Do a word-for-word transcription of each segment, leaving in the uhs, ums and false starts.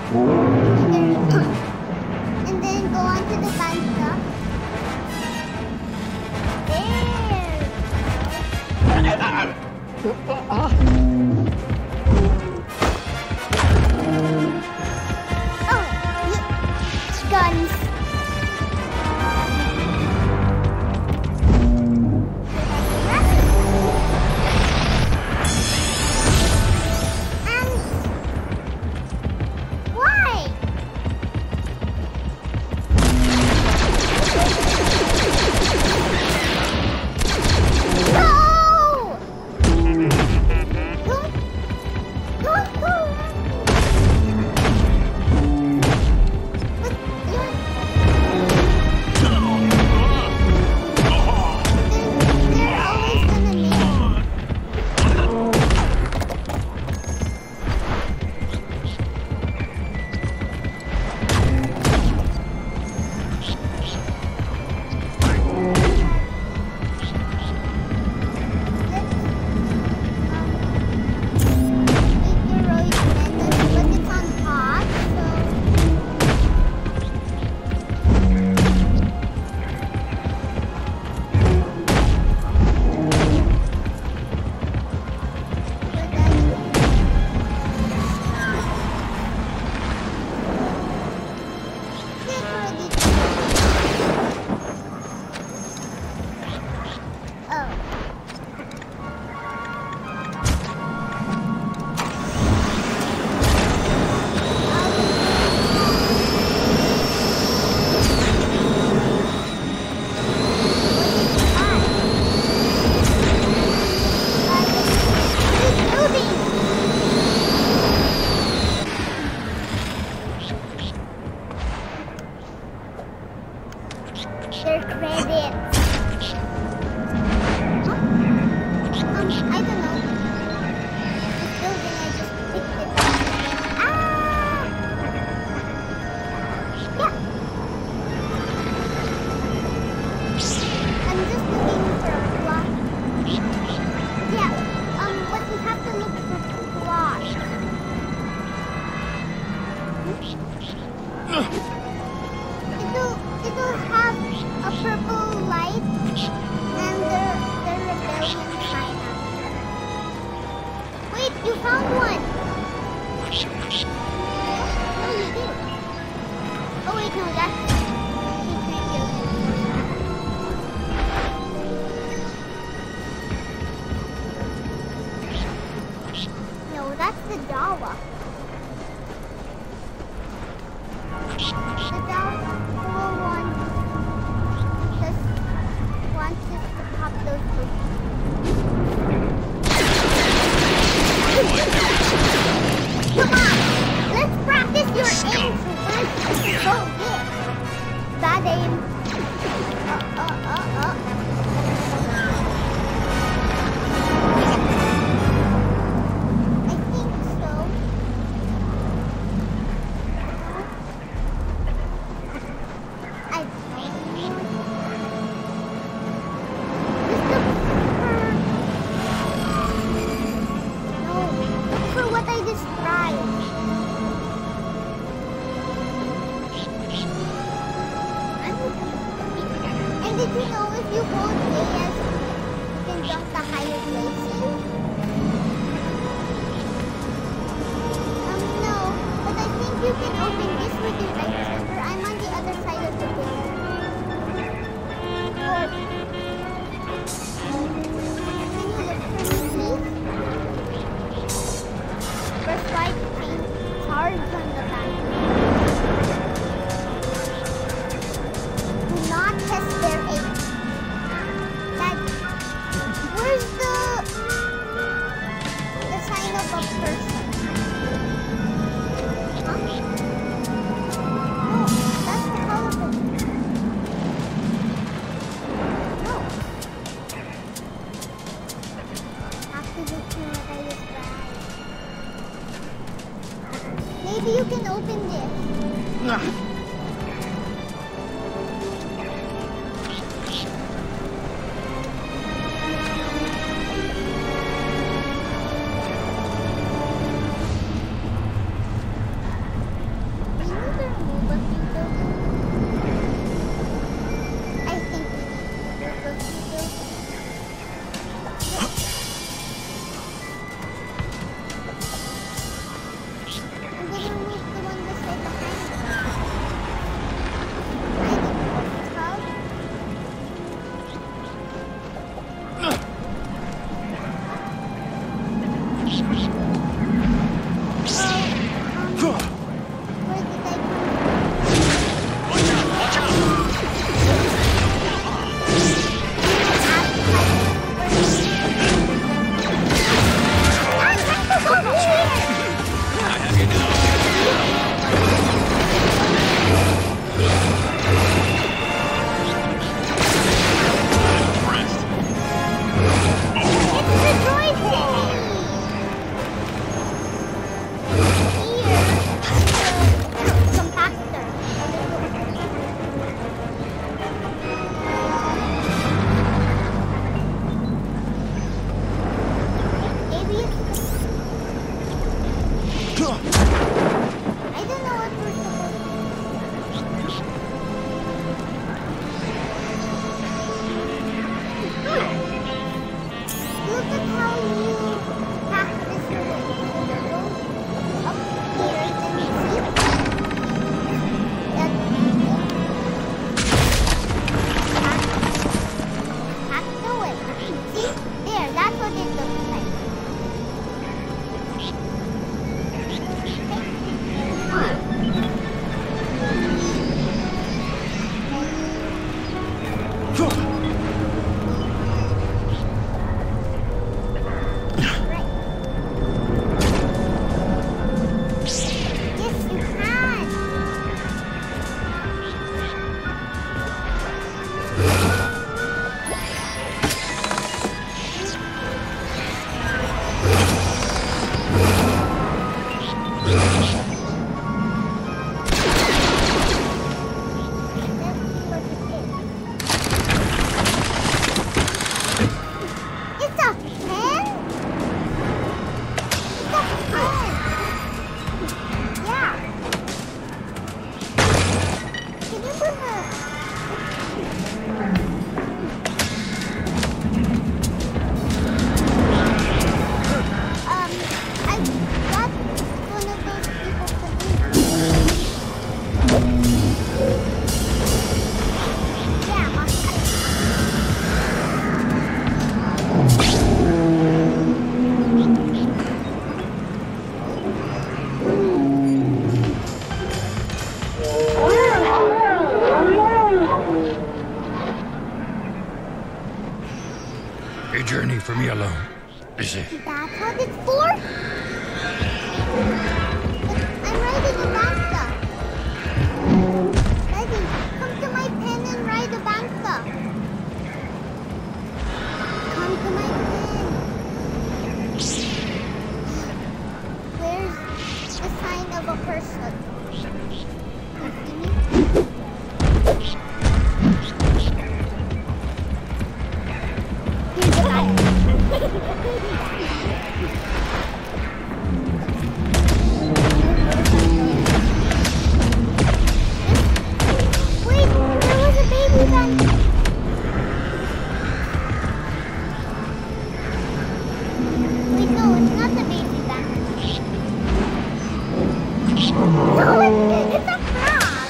And then go on to the banda. Oh, guns. Their credits. Huh? Um, I don't know. This building, I just picked it up. Ah! Yeah. I'm just looking for a plot. Yeah. Um, but we have to look for plot. It'll, it'll have a purple light and the, the rebellion sign up. Wait, you found one! Oh, you did. Oh wait, no, that's... No, that's the Dawa. The Dawa one just wants us to pop those books. Come on! Let's practice your aim, troopers! Oh, yeah! Bad aim. Uh, uh, uh, uh. I think so. I No, for what I described. And did you know if you hold A S, you can jump the higher places? Um, no, but I think you can open this with your right trigger. I'm on the other side of the building. Or, can you look for me, please? First right, paint cards on the back. Do not test their aim. That, where's the the sign of a person? Huh? No, that's the colorful. No. Have to look through what I described. Maybe you can open this. journey for me alone, is it? That's what it's for? I'm riding a banta. Daddy, come to my pen and ride a banta. Come to my pen. Where's the sign of a person? You see me? Here's the guy. Wait, there was a baby banta. Wait, no, it's not the baby banta. No, it's, it's a frog.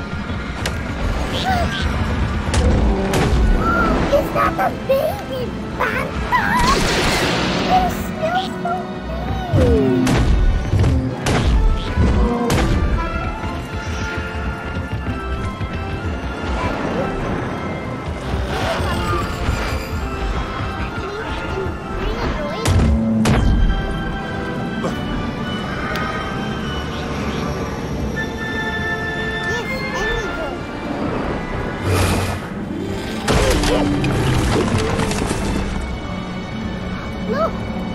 Is that a baby banta? It smells so big. Look!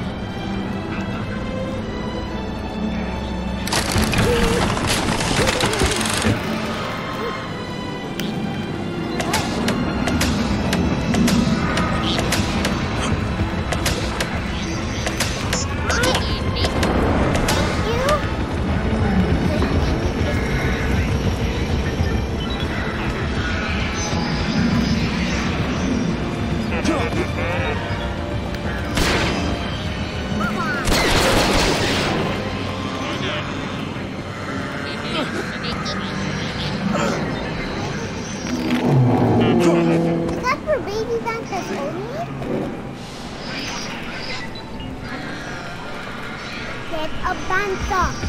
Is that for baby bantas only? Get a banta.